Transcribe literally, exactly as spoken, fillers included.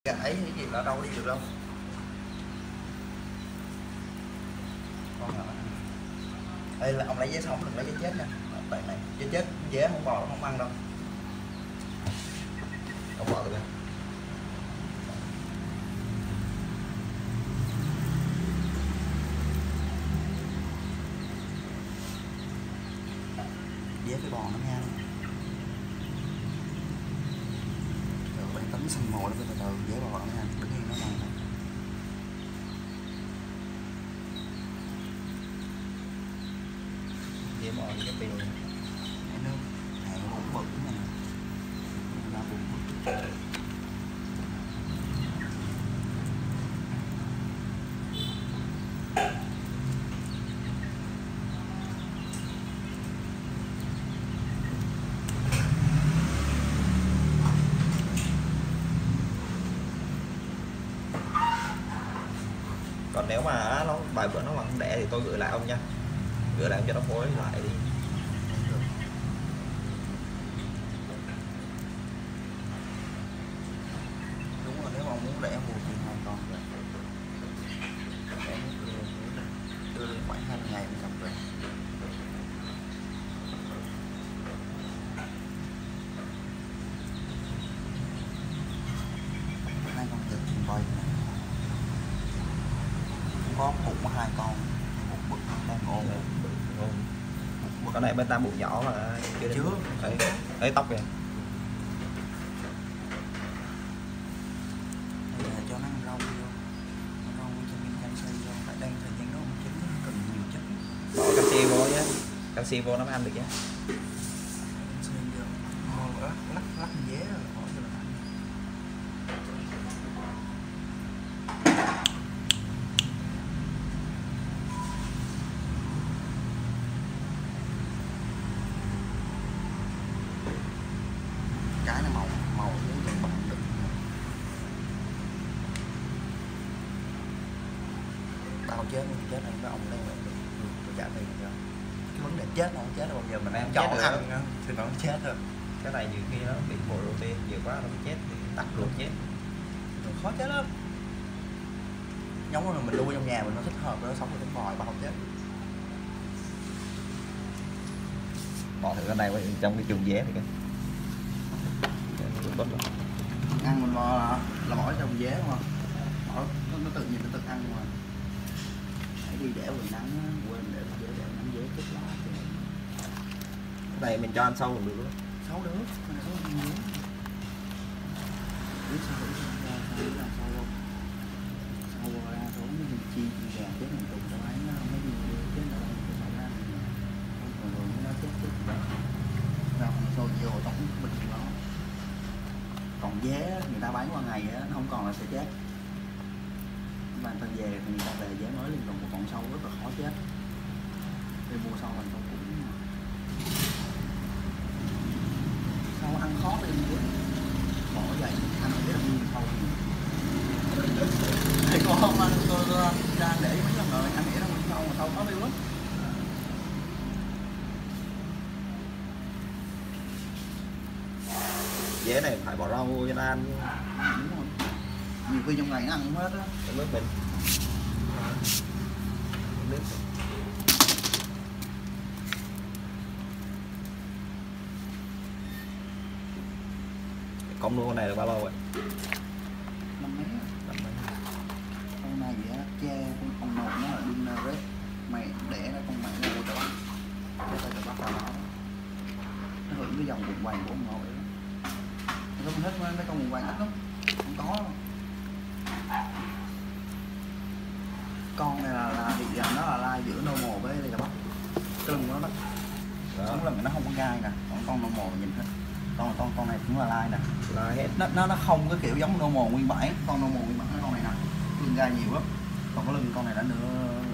Gãy cái gì là đâu đi được đâu. Con nhỏ này. Đây là ông lấy vé sống, đừng lấy vé chết nha. Tại này vé chết vé không bò nó không ăn đâu. Không bò được. Vé cái bò nó nha. Rồi bạn tấn xanh mồi nó từ từ vé bò nó nha, đứng yên nó này. Vé bò cái tiền này. Nó hàng một bự này. Nó bự. Còn nếu mà nó vài bữa nó bằng đẻ thì tôi gửi lại ông nha, gửi lại cho nó phối lại đi. Đúng rồi, nếu mà muốn đẻ một thì hai con rồi đưa đến khoảng hai ngày mới cầm về. Hai con được voi có một có hai con, một bự đang ôm. Con này bên ta bụng nhỏ mà chưa chưa thấy thấy tóc kìa. Bây giờ cho nó ăn rau vô, rau cho mình canxi vô, tại đang thời gian đó mình chính cần nhiều chất. Bỏ canxi vô nhé, canxi vô nó mới ăn được nhé. Canxi vô, lắc lắc lắc dế rồi bỏ vô là ăn. Cái này màu màu muốn cho bạn được. Tao chết không chết anh với ông đây mà được tôi trả tiền cho. Cái vấn đề chết nó không chết đâu, bao giờ mình ăn chọn ăn nữa, thì nó chết thôi. Cái này nhiều khi nó bị bộ protein nhiều quá nó chết thì tắt luôn chết. Rồi khó chết lắm. Giống là mình nuôi trong nhà mình nó thích hợp nó sống với tính bò bao chết. Bỏ thử cái này trong cái chuồng vé thì cái ăn mình bò là, là bỏ trong vé đúng không? Bỏ nó, nó tự nhiên nó tự ăn mà. Hãy đi để vừa nắng quên để vé để nắng vé chút lại. Cái này mình cho ăn sâu được luôn. Sâu được, mình sâu ăn nhiều. Biết sao biết sao sao biết là sâu không? Sâu ra xuống mình chi gà chết mình tụt cho ấy nó mấy gì chết là cái sâu ra. Còn rồi nó chết chết. Rồi sâu vô tổng bình nó. Còn vé người ta bán qua ngày á, nó không còn là sẽ chết. Mà người ta về thì người ta về vé mới liên tục một con sâu rất là khó chết. Để mua sâu mình không cũng sâu ăn khó đi nữa. Bỏ vậy ăn để làm gì sâu. Thì cô không ăn cô ra để mấy lần rồi ăn để làm gì sâu mà sâu khó tiêu lắm. Vé này phải bỏ rau cho nó ăn. Đúng rồi. Nhiều khi trong ngày nó ăn không hết á. Cái nước mình. Nước. Con nuôi con này được bao lâu rồi? Năm mấy. Năm mấy. Con này vậy á, che con con một nó là dinner red. Mày đẻ ra con mày nó mua cho bắt. Cho tao cho bắt vào đó. Nó hưởng cái dòng vùng vàng của ông nội. Nó không hết mấy con vùng vàng ít lắm, không có đâu. Con này là, là thì rằng nó là lai giữa normal với đây là bắt. Cái lưng của nó bắt. Sống lưng nó không có gai nè, còn con normal nhìn hết. Con con con này cũng là lai nè. Lai hết. Nó nó nó không có kiểu giống normal nguyên bản, con normal nguyên bản nó con này nè. Lưng gai nhiều lắm. Còn cái lưng con này đã nửa